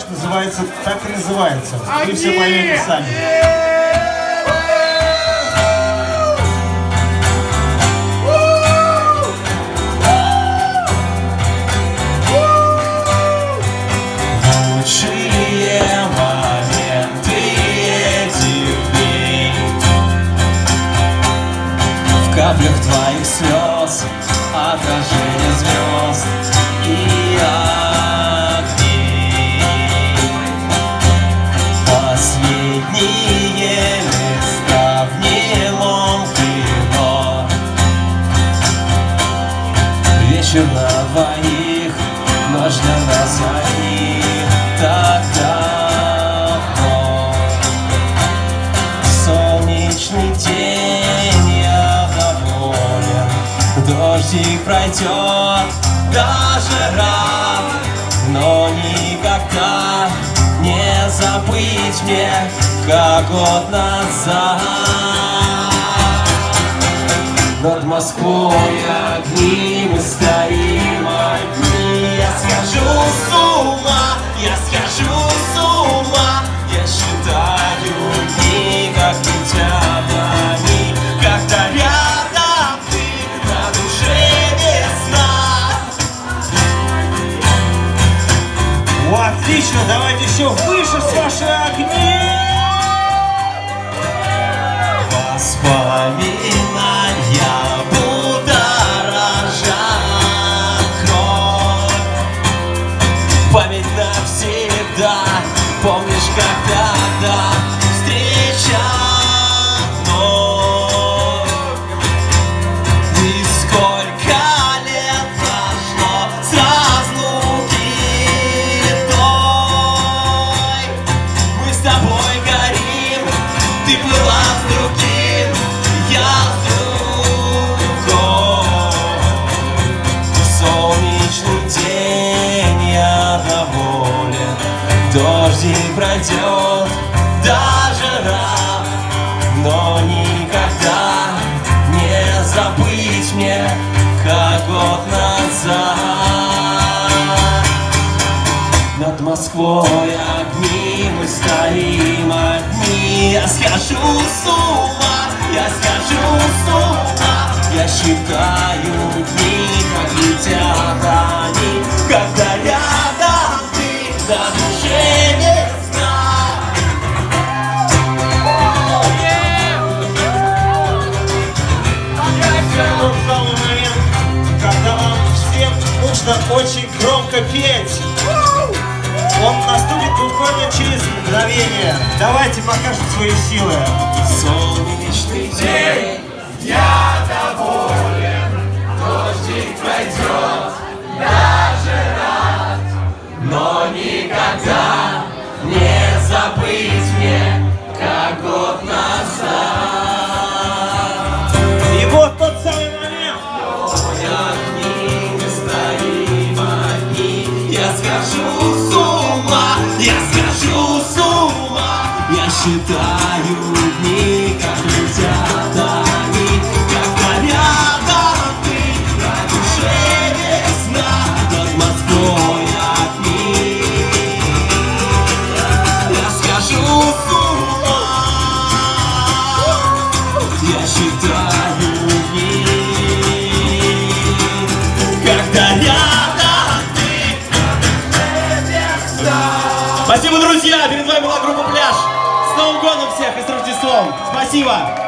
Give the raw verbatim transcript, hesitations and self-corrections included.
называется, так и называется. Вы все поймете сами. В каплях твоих слез отражение звезд и огней. Последние места в немом кино. Вечер на двоих, ночь для нас одних. Так давно. Солнечный день, я доволен. Дождик пройдет, даже рад, но никогда не забыть мне, как год назад. Над Москвой огни, мы стоим одни. Я схожу с ума, я схожу с ума. Я считаю дни, как летят они, когда рядом ты, на душе весна. О, отлично, давайте еще выше с ваши огни. Воспоминания будоражат кровь. Память навсегда. Помнишь, как тогда встреча вновь? И сколько лет прошло с разлуки той. Мы с тобой горим, ты плыла с другим, я с другой. Солнечный день, я доволен. Дождик пройдет, даже рад, но никогда не забыть мне, как год назад. Над Москвой огни, мы стоим одни. Я схожу с ума, я схожу с ума. Я считаю дни, как летят они, когда рядом ты, на душе весна. Тот самый момент, когда вам всем нужно очень громко петь. Он наступит буквально через мгновение. Давайте покажем свои силы. Солнечный день, я доволен. Дождик пройдет, даже рад, но никогда не забыть мне, как год назад. И вот тот самый момент. Огни, мы стоим одни. Я схожу с ума, я схожу с ума. Я считаю дни, как летят они, когда рядом ты, на душе весна. Над Москвой огни. Я схожу с ума, я считаю дни, когда рядом ты, на душе весна. Спасибо, друзья! Перед вами была группа «Пляж». С Новым годом всех и с Рождеством! Спасибо!